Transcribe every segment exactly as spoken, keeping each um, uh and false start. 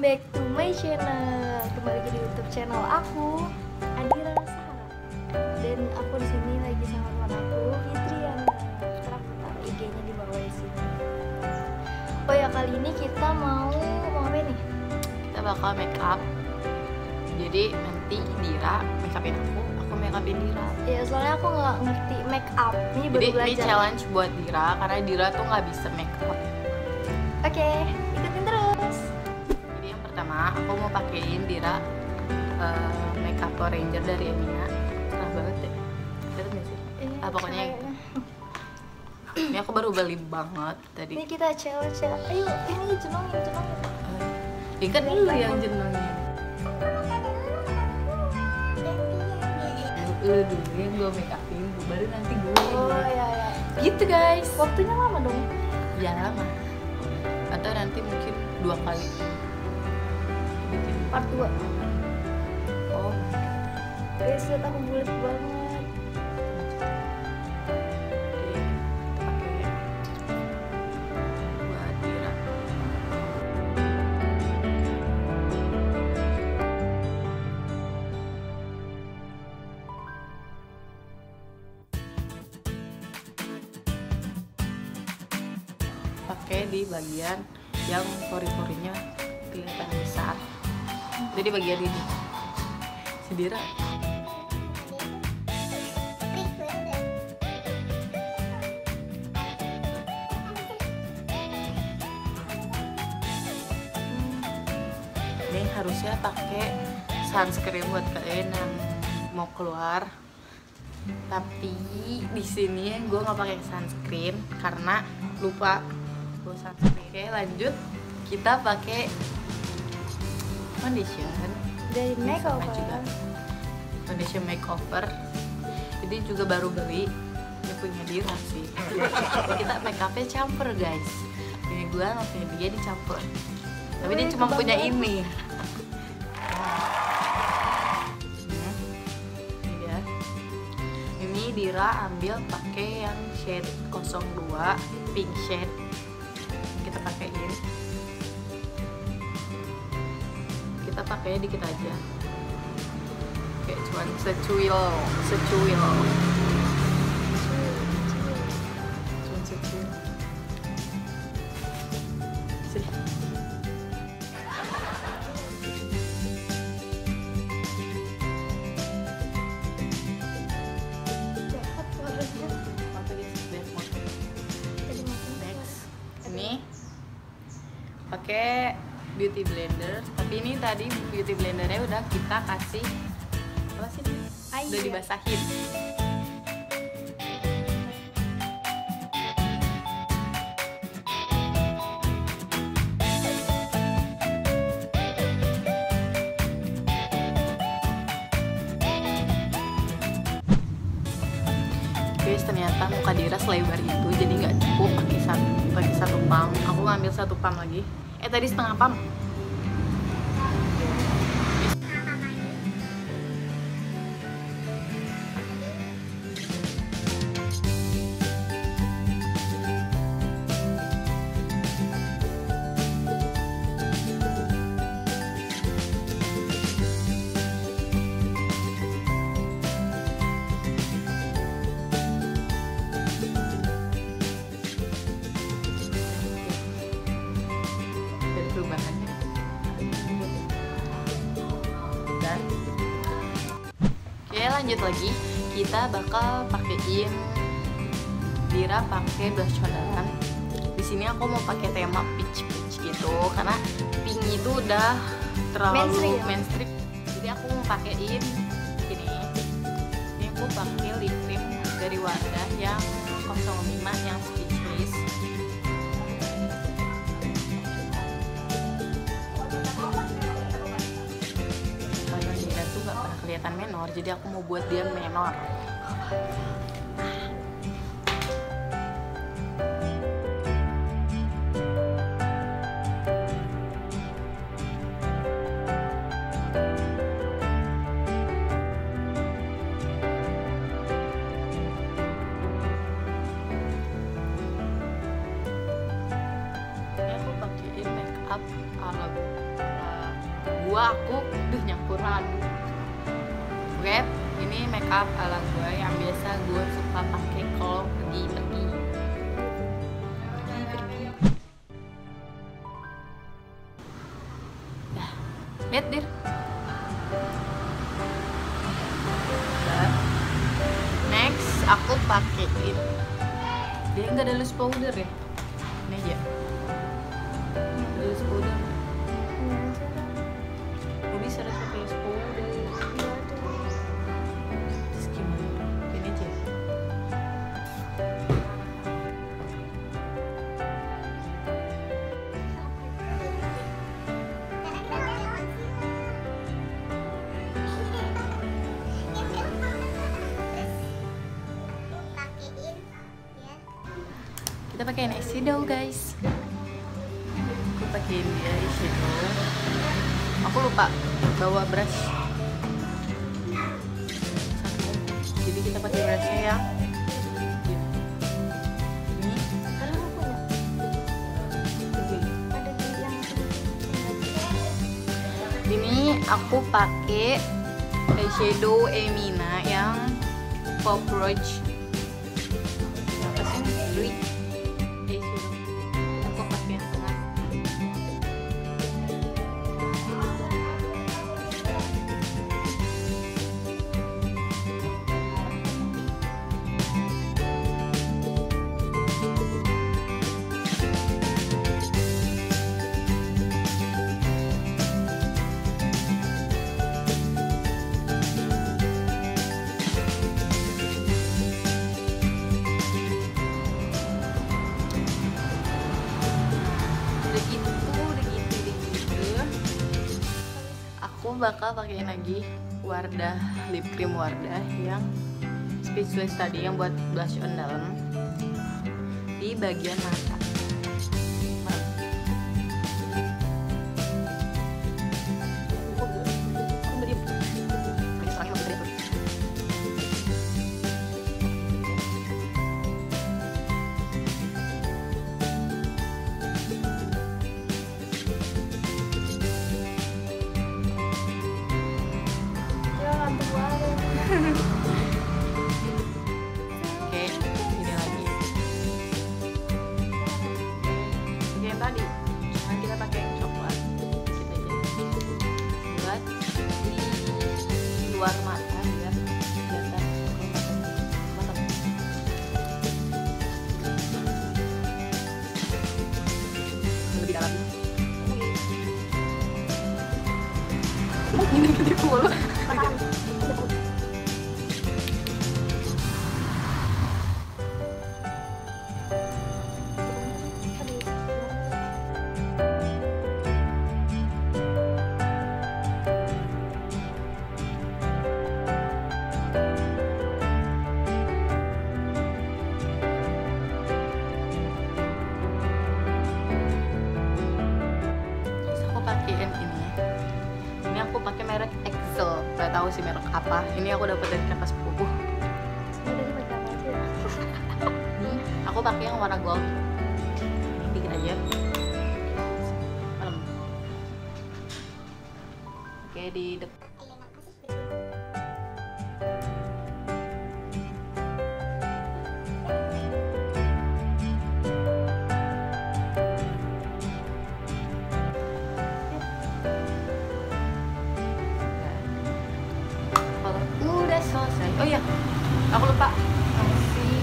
back to my channel. Kembali lagi di YouTube channel aku, Adira Sahara. Dan aku di sini lagi sama teman aku, Fitriana. Ntar aku taruh I G-nya di bawah di sini. Oh ya, kali ini kita mau mau apa nih? Kita bakal make up. Jadi nanti Dira make upin aku, aku make upin Dira. Ya soalnya aku nggak ngerti make up. Ini baru Jadi belajar. ini challenge buat Dira karena Dira tuh nggak bisa make up. Oke, ikutin terus. Jadi yang pertama aku mau pakein Dira uh, make up Power Ranger dari Emina. Cerah banget deh. Lihat nggak sih? Ini Ah pokoknya cewek. itu. Ini aku baru beli banget tadi. Ini kita challenge ya. Ayo, ini jenongin, jenongin. Ini kan lu yang jenengin. Lu dulu yang gue make upin, baru nanti gue. Oh ya ya. Gitu guys. Waktunya lama dong. Ya lama. Atau nanti mungkin dua kali bikin Part dua. oh Guys, lihat aku bulat banget. Oke, pakai buat Dira. Pakai di bagian yang pori-porinya kelihatan besar. Jadi bagian ini. Si Dira. Ini harusnya pakai sunscreen buat kalian yang mau keluar. Tapi di sini gue nggak pakai sunscreen karena lupa gue sunscreen. Oke, lanjut kita pakai foundation Dari Ini sama makeover. juga. Foundation makeover. Jadi juga baru beli. Ini punya Dira sih. Jadi kita make upnya campur guys. Ini gue sama punya dia dicampur. Tapi dia Wih, cuma punya kebanggaan. ini. Hmm, Ini dia. Ini Dira ambil pakai yang shade nol dua pink shade. Kita pakein. Kita pakainya dikit aja. Kayak cuman secuil, secuil. Cuman secuil. Sini. Jahat warnanya. Mata dia biar motor. Tadi makan. Next, ini pakai beauty blender. Tapi ini tadi beauty blendernya udah kita kasih apa sih? Air. Udah dibasahin. Guys, ternyata muka Dira selebar itu, jadi nggak cukup pakai satu pakai satu pump. Aku ngambil satu pump lagi. Eh tadi setengah pump. Dari perubahannya. Dan oke, lanjut lagi. Kita bakal pakein Dira pakai blush conaran. Di sini aku mau pakai tema peach peach gitu karena pink itu udah terlalu Mainstream. mainstream. Jadi aku mau pakein ini. Ini aku pakai lip cream dari Wardah yang nol lima yang speechless. Kalau Dira tuh gak pernah kelihatan menor, jadi aku mau buat dia menor. Ini aku pakein make up ala gua aku duh nyampuran. Oke, ini makeup ala gua yang biasa gua suka pakai kalau pergi-pergi. Dah, lihat dir. Next aku pakein. Dia nggak ada loose powder ya? Ini aja. Loose powder. Gak bisa rasa pakai loose powder. Terus gimana? Ini aja. Kita pakai eyeshadow guys. Aku pakai dia eyeshadow. Aku lupa bawa brush. Jadi kita pakai brushnya ya. Ini. Ini aku pakai eyeshadow Emina yang Pop Roach. Apa sih? Louis. Aku bakal pakai lagi Wardah lip cream Wardah yang Speechless tadi yang buat blush on dalam di bagian mata. Oke, ini lagi. Oke, yang tadi. Sekarang kita pakai yang coklat. Kita aja. Buat di luar mata ya. Kelihatan mata. Lebih dalam. Ini gede mulu. Aku pakai merek Excel, nggak tahu sih merek apa. Ini aku dapat dari kakak sepupu. Nih, aku pakai yang warna gold. Dikit aja. Malam. Oke, di depan. Selesai. Oh iya, aku lupa kasih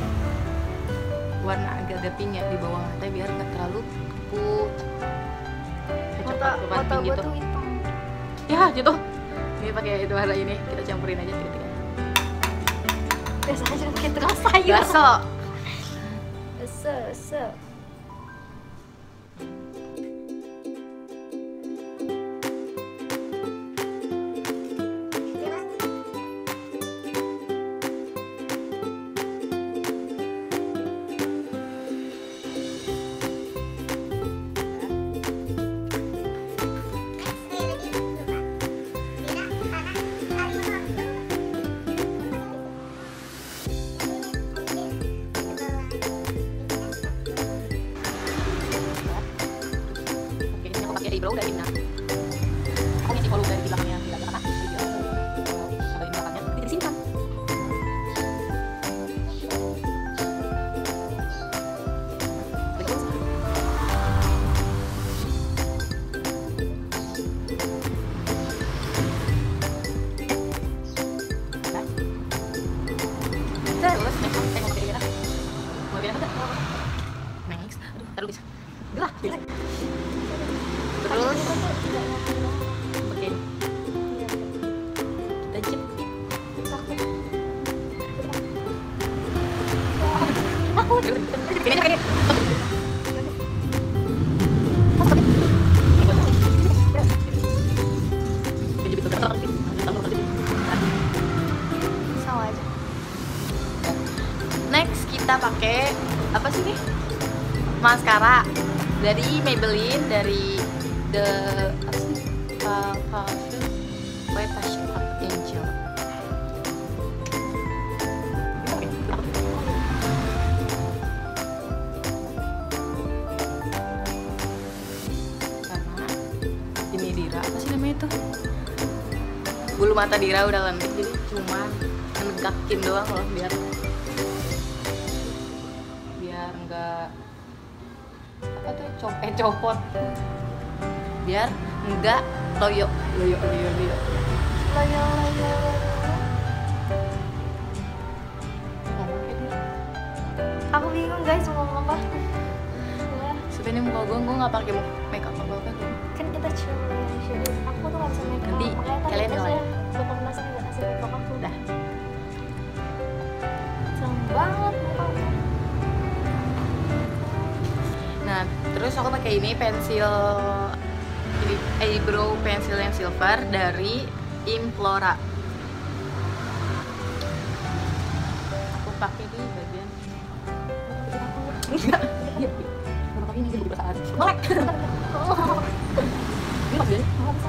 warna agak-agak pink ya di bawah mata biar nggak terlalu kaku. Mata mata gue tuh hitam. Ya gitu. Ini pakai itu warna ini, kita campurin aja tiga-tiga. Biasa aja pakai tukang sayur. Baso. Se se. Eyebrow dari Ina. Next, aduh, taruh bisa. Gerak. Terus, oke, kita jepit. Takut. Ini aja kayak Sama aja. next kita pakai apa sih nih? Maskara dari Maybelline, dari the apa sih? Uh, Fashion by Fashion of Angel. Sama ini Dira, apa sih namanya itu? Bulu mata Dira udah lentik, jadi cuma negakin doang loh biar biar enggak apa tuh copet copot, biar enggak loyo loyo loyo loyo. Loyo loyo. Ngomong kayak dia. Aku bingung guys mau ngomong apa. Ya, Sebenarnya muka gue gue nggak pakai makeup apa apa tuh. kan kita cewek, jadi aku tuh nggak bisa make up. Nanti Makanya tadi kalian aja nilai. bakal penasaran nggak hasil make up aku. Udah. Serem banget muka aku. Nah terus aku pakai ini pensil ini eyebrow pensil yang silver dari Implora. Aku pakai di bagian enggak iya aku pakai ini di saat melek ini bagian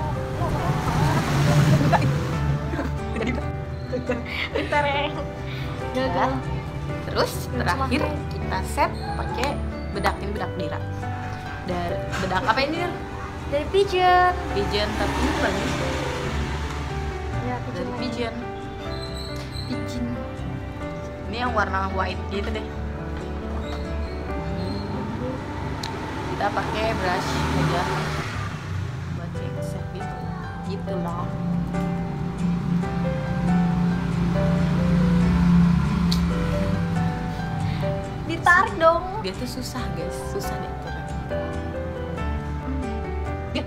Bentar ya. Gagal. terus terakhir kita set pakai bedakin bedak Dira dari bedak apa ini Dir? Dari Pigeon. Pigeon, tapi ini bagus Ya, dari lagi. Pigeon. Pigeon ini yang warna white gitu deh. Kita pakai brush aja buat set gitu gitu loh. Ditarik dong. Dia tuh susah guys, susah deh turun. Dia.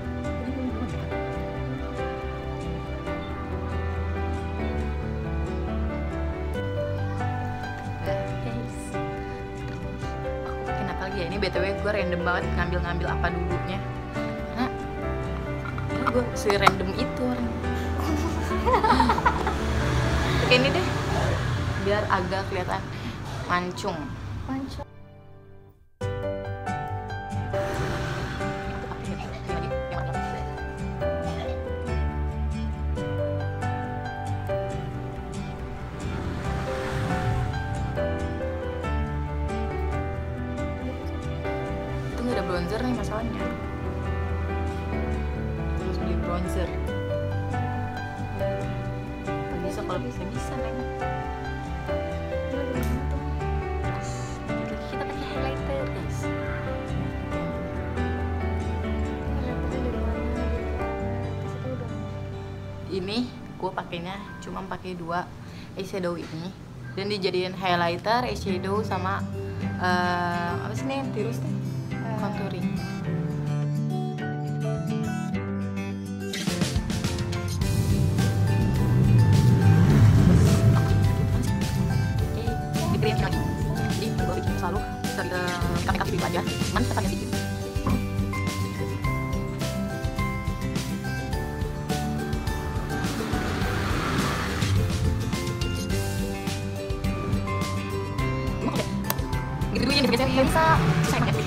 Nah, guys. Aku bikin apa lagi ya? Ini B T W gue random banget ngambil-ngambil apa dulunya. Karena karena gue si random itu orang. Oke ini deh, biar agak kelihatan mancung. Mancung. Itu nggak ada bronzer nih masalahnya. Terus beli bronzer. Nggak bisa kalau bisa bisa neng. Terus kita pakai highlighter guys. Ini gue pakainya cuma pakai dua eyeshadow ini dan dijadiin highlighter, eyeshadow sama uh, apa sih nih tirus nih contouring. Oke, di cream lagi. Jadi gue bikin selalu dari makeup makeup itu aja, cuman tekannya dikit. Gitu dulu ya, gitu biasanya bisa saya pakai.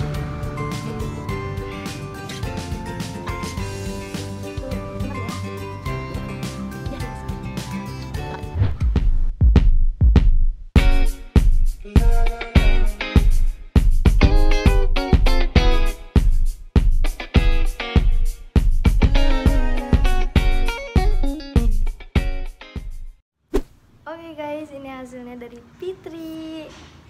Oke guys, ini hasilnya dari Fitri.